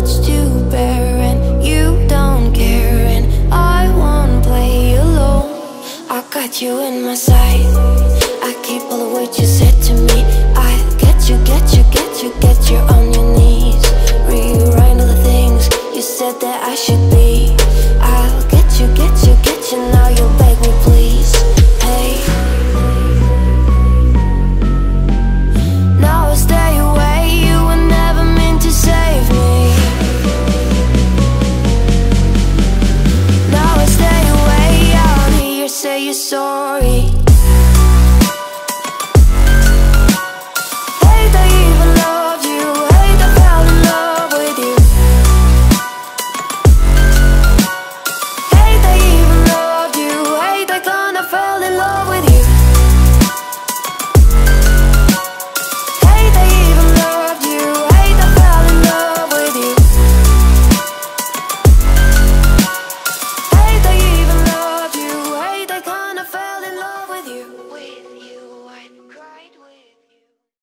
much to bear, and you don't care, and I won't play alone. I got you in my sight, I keep all the words you